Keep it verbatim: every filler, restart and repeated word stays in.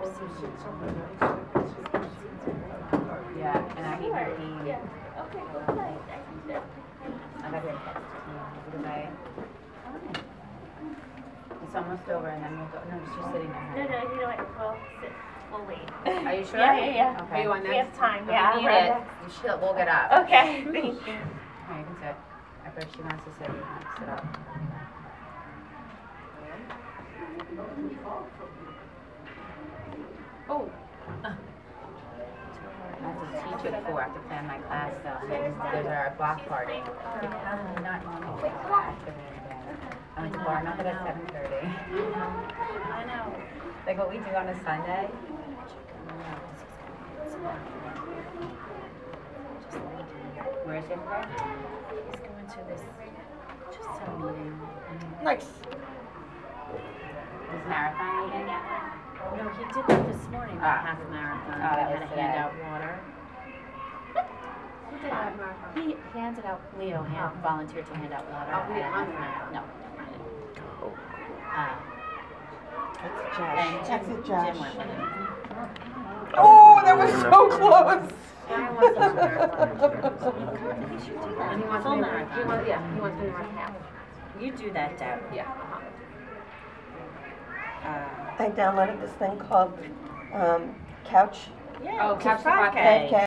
Yeah, and I even Sure. came. Yeah. Okay, well, nice. I think they're. I got your text. Because I. It's almost over, and then we'll go. No, it's just sitting there. No, no, you know what? We'll sit. We'll wait. Are you sure? Yeah, yeah, yeah. Okay. You want We have next? time. If Yeah. you need we're it, next. you should, we'll get up. Okay. Thank you. Here, you can sit. I bet she wants to sit. You can sit up. Oh. I have to teach at four. I have to plan my class though. There's our block party. Not normal. I went to bar nothing at seven thirty. I know. Like what we do on a Sunday. Where's your friend? He's going to this just some meeting. Nice. This marathon meeting? No, he did that this morning, that Ah. half marathon. Oh, that He was had to today. hand out water. Who did that marathon? He handed out, Leo hand, volunteered to hand out water. Oh, he at a didn't half run marathon. No. Oh. Uh, That's and Josh. Jim, That's it, Jim Josh. went with him. Oh, that was so close. Brian wants to run a marathon. You should do that. And he wants Full me to run. He marathon. wants, yeah, he wants me to run half. You do that, Deb. Yeah. Uh, I downloaded this thing called um, Couch. yeah, Oh, it's a Couch to five five K. K.